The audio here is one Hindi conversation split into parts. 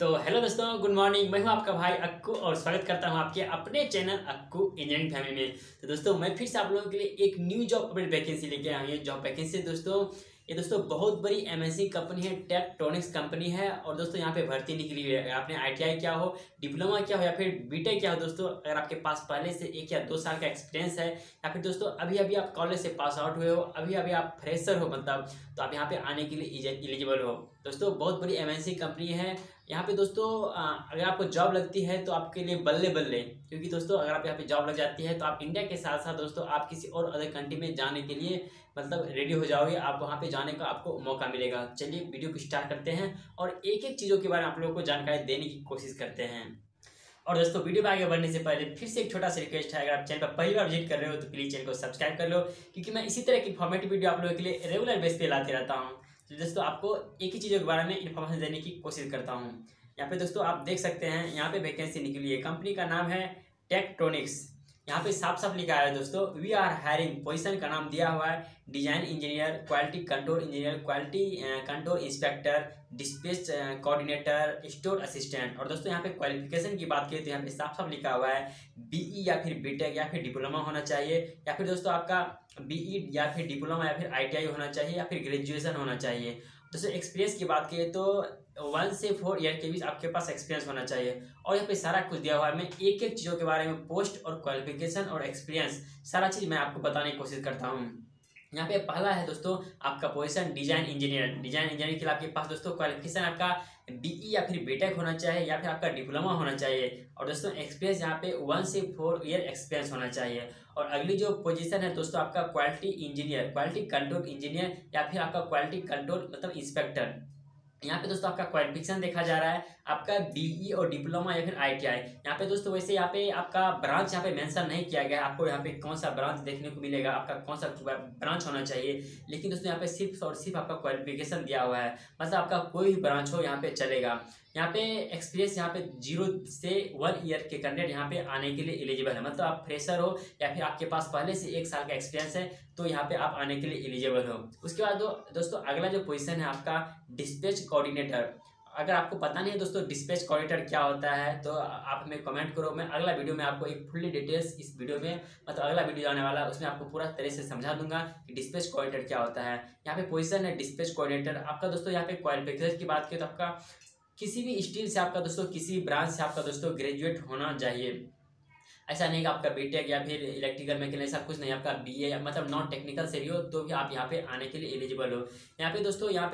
तो हेलो दोस्तों, गुड मॉर्निंग। मैं हूं आपका भाई अक्कू और स्वागत करता हूं आपके अपने चैनल अक्कू इंजीनियरिंग फैमिली में। तो दोस्तों मैं फिर से आप लोगों के लिए एक न्यू जॉब अपडेट वैकेंसी लेके आया हूं। जॉब वैकेंसी दोस्तों ये बहुत बड़ी एमएनसी कंपनी है, टेक्ट्रॉनिक्स कंपनी है। और दोस्तों यहाँ पे भर्ती निकली हुई है। अगर आपने आईटीआई किया हो, डिप्लोमा किया हो या फिर बीटेक किया हो दोस्तों, अगर आपके पास पहले से 1 या 2 साल का एक्सपीरियंस है या फिर दोस्तों अभी अभी आप कॉलेज से पास आउट हुए हो, अभी अभी आप फ्रेशर हो मतलब, तो आप यहाँ पे आने के लिए एलिजिबल हो। दोस्तों बहुत बड़ी एमएनसी कंपनी है यहाँ पे दोस्तों। अगर आपको जॉब लगती है तो आपके लिए बल्ले बल्ले, क्योंकि दोस्तों अगर आप यहाँ पे जॉब लग जाती है तो आप इंडिया के साथ साथ दोस्तों आप किसी और अदर कंट्री में जाने के लिए मतलब रेडी हो जाओगे। आप वहाँ पे जाने का आपको मौका मिलेगा। चलिए वीडियो को स्टार्ट करते हैं और एक एक चीज़ों के बारे में आप लोगों को जानकारी देने की कोशिश करते हैं। और दोस्तों वीडियो में आगे बढ़ने से पहले फिर से एक छोटा सा रिक्वेस्ट है, अगर आप चैनल पर पहली बार विजिट कर रहे हो तो प्लीज़ चैनल को सब्सक्राइब कर लो, क्योंकि मैं इसी तरह की इन्फॉर्मेटिव वीडियो आप लोगों के लिए रेगुलर बेस पे लाते रहता हूँ। तो दोस्तों आपको एक ही चीज़ों के बारे में इन्फॉर्मेशन देने की कोशिश करता हूँ। यहाँ पे दोस्तों आप देख सकते हैं, यहाँ पे वैकेंसी निकली है। कंपनी का नाम है टेक्ट्रॉनिक्स। यहाँ पे साफ साफ लिखा है दोस्तों, वी आर हायरिंग। पोजीशन का नाम दिया हुआ है design engineer, quality control engineer, quality control inspector, dispatch coordinator, store assistant. और दोस्तों यहाँ पे क्वालिफिकेशन की बात करें तो यहाँ पे साफ साफ लिखा हुआ है बीई या फिर बीटेक या फिर डिप्लोमा होना चाहिए, या फिर दोस्तों आपका बीई या फिर डिप्लोमा या फिर आईटीआई होना चाहिए, या फिर ग्रेजुएशन होना चाहिए। दोस्तों एक्सपीरियंस की बात करें तो 1 से 4 ईयर के बीच आपके पास एक्सपीरियंस होना चाहिए। और यहाँ पे सारा कुछ दिया हुआ है। मैं एक एक चीज़ों के बारे में, पोस्ट और क्वालिफिकेशन और एक्सपीरियंस, सारा चीज़ मैं आपको बताने की कोशिश करता हूँ। यहाँ पे पहला है दोस्तों आपका position design engineer. Design engineer के लिए आपके पास दोस्तों क्वालिफिकेशन आपका बीई या फिर बीटेक होना चाहिए या फिर आपका डिप्लोमा होना चाहिए। और दोस्तों एक्सपीरियंस यहाँ पे 1 से 4 ईयर एक्सपीरियंस होना चाहिए। और अगली जो पोजीशन है दोस्तों आपका quality engineer, quality control engineer या फिर आपका क्वालिटी कंट्रोल मतलब इंस्पेक्टर। यहाँ पे दोस्तों आपका क्वालिफिकेशन देखा जा रहा है आपका बीई और डिप्लोमा या फिर आईटीआई। यहाँ पे दोस्तों वैसे यहाँ पे आपका ब्रांच यहाँ पे मेंशन नहीं किया गया है, आपको यहाँ पे कौन सा ब्रांच देखने को मिलेगा, आपका कौन सा ब्रांच होना चाहिए। लेकिन दोस्तों यहाँ पे सिर्फ और सिर्फ आपका क्वालिफिकेशन दिया हुआ है, मतलब आपका कोई भी ब्रांच हो यहाँ पे चलेगा। यहाँ पे एक्सपीरियंस यहाँ पे 0 से 1 ईयर के कैंडिडेट यहाँ पे आने के लिए एलिजिबल है। मतलब आप फ्रेशर हो या फिर आपके पास पहले से 1 साल का एक्सपीरियंस है तो यहाँ पे आप आने के लिए एलिजिबल हो। उसके बाद दोस्तों अगला जो पोजीशन है आपका डिस्पैच कोऑर्डिनेटर। अगर आपको पता नहीं है दोस्तों डिस्पैच कोऑर्डिनेटर क्या होता है तो आप हमें कमेंट करो। मैं अगला वीडियो में आपको एक फुल्ली डिटेल्स इस वीडियो में, मतलब अगला वीडियो आने वाला है उसमें आपको पूरा तरह से समझा दूंगा कि डिस्पैच कोऑर्डिनेटर क्या होता है। यहाँ पे पोजीशन है डिस्पैच कोऑर्डिनेटर। आपका दोस्तों यहाँ पे क्वालिफिकेशन की बात करें तो आपका किसी भी स्ट्रीम से आपका दोस्तों, किसी ब्रांच से आपका दोस्तों ग्रेजुएट होना चाहिए। ऐसा नहीं कि आपका बीटेक या फिर इलेक्ट्रिकल मैकेनिकल ऐसा कुछ नहीं, आपका बीए मतलब नॉन टेक्निकल से भी हो तो भी आप यहाँ पे आने के लिए एलिजिबल हो। यहाँ पे दोस्तों यहाँ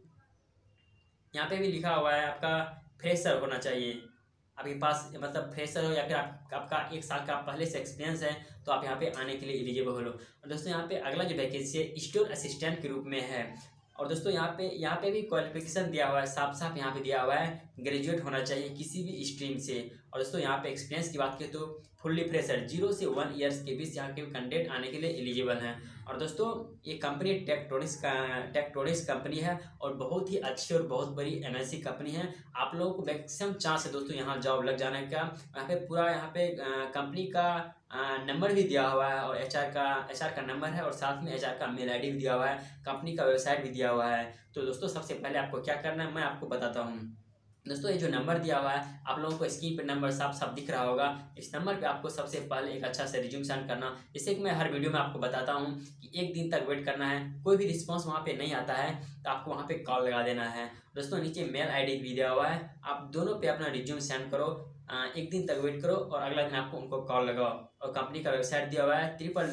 पे भी लिखा हुआ है आपका फ्रेशर होना चाहिए। आपके पास मतलब फ्रेशर हो या फिर आपका 1 साल का पहले से एक्सपीरियंस है तो आप यहाँ पे आने के लिए एलिजिबल हो। और दोस्तों यहाँ पे अगला जो वैकेंसी है स्टोर असिस्टेंट के रूप में है। और दोस्तों यहाँ पे भी क्वालिफिकेशन दिया हुआ है, साफ साफ यहाँ पे दिया हुआ है ग्रेजुएट होना चाहिए किसी भी स्ट्रीम से। और दोस्तों यहाँ पे एक्सपीरियंस की बात करें तो फुल्ली फ्रेशर 0 से 1 ईयर्स के बीच यहाँ के कैंडिडेट आने के लिए एलिजिबल हैं। और दोस्तों ये कंपनी टेक्ट्रॉनिक्स कंपनी है और बहुत ही अच्छी और बहुत बड़ी एमएनसी कंपनी है। आप लोगों को मैक्सिमम चांस है दोस्तों यहाँ जॉब लग जाने का। यहाँ पे पूरा कंपनी का नंबर भी दिया हुआ है और एचआर का नंबर है और साथ में एचआर का मेल आईडी भी दिया हुआ है, कंपनी का वेबसाइट भी दिया हुआ है। तो दोस्तों सबसे पहले आपको क्या करना है मैं आपको बताता हूँ। दोस्तों ये जो नंबर दिया हुआ है आप लोगों को स्क्रीन पे नंबर साफ साफ दिख रहा होगा। इस नंबर पे आपको सबसे पहले एक अच्छा सा रिज्यूम सेंड करना। जैसे कि मैं हर वीडियो में आपको बताता हूँ कि 1 दिन तक वेट करना है। कोई भी रिस्पांस वहाँ पे नहीं आता है तो आपको वहाँ पे कॉल लगा देना है। दोस्तों नीचे मेल आईडी भी दिया हुआ है, आप दोनों पे अपना रिज्यूम सेंड करो। 1 दिन तक वेट करो और अगला दिन आपको उनको कॉल लगाओ। और कंपनी का वेबसाइट दिया हुआ है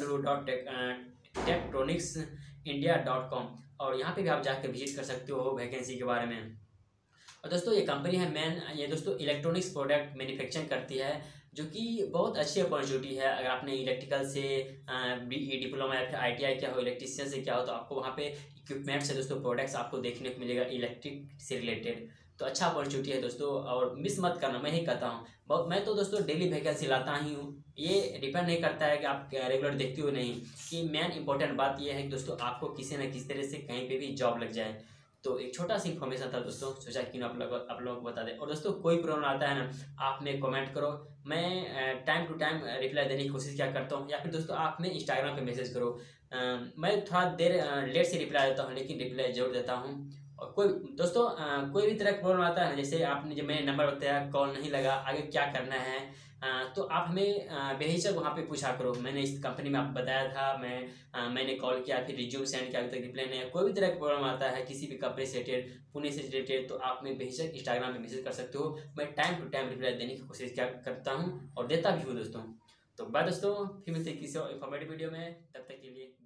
www.techtronicsindia.com और यहाँ पे भी आप जाकर विजिट कर सकते हो वैकेंसी के बारे में। और दोस्तों ये कंपनी है ये दोस्तों इलेक्ट्रॉनिक्स प्रोडक्ट मैन्युफैक्चरिंग करती है, जो कि बहुत अच्छी अपॉर्चुनिटी है। अगर आपने इलेक्ट्रिकल से बीई डिप्लोमा या फिर आईटीआई किया हो, इलेक्ट्रिशियन से किया हो, तो आपको वहाँ पे इक्विपमेंट से दोस्तों प्रोडक्ट्स आपको देखने को मिलेगा इलेक्ट्रिक से रिलेटेड। तो अच्छा अपॉर्चुनिटी है दोस्तों और मिस मत करना, मैं ही कहता हूँ। मैं तो दोस्तों डेली वैकेंसी लाता ही हूँ। ये डिपेंड नहीं करता है कि आप रेगुलर देखते हो नहीं, कि मेन इंपॉर्टेंट बात यह है कि दोस्तों आपको किसी न किसी तरह से कहीं पे भी जॉब लग जाए। तो एक छोटा सा इन्फॉर्मेशन था दोस्तों, सोचा कि आप लोगों को बता दें। और दोस्तों कोई प्रॉब्लम आता है ना, आप में कमेंट करो, मैं टाइम टू टाइम रिप्लाई देने की कोशिश क्या करता हूँ। या फिर दोस्तों आप में इंस्टाग्राम पे मैसेज करो, मैं थोड़ा देर लेट से रिप्लाई देता हूँ लेकिन रिप्लाई जरूर देता हूँ। और कोई दोस्तों कोई भी तरह का प्रॉब्लम आता है, जैसे आपने जब मैंने नंबर बताया कॉल नहीं लगा, आगे क्या करना है, तो आप हमें बेहिचक वहाँ पे पूछा करो। मैंने इस कंपनी में आपको बताया था, मैंने कॉल किया, फिर रिज्यूम सेंड किया, अभी तक रिप्लाई नहीं है। कोई भी तरह का प्रॉब्लम आता है किसी भी कंपनी से रिलेटेड, पुणे से रिलेटेड, तो आप मैं बेहिचक इंस्टाग्राम पे मैसेज कर सकते हो। मैं टाइम टू टाइम रिप्लाई देने की कोशिश क्या करता हूँ और देता भी हूँ दोस्तों। तो बाय दोस्तों, फिर मिलते हैं किसी और इन्फॉर्मेटिव वीडियो में, तब तक के लिए।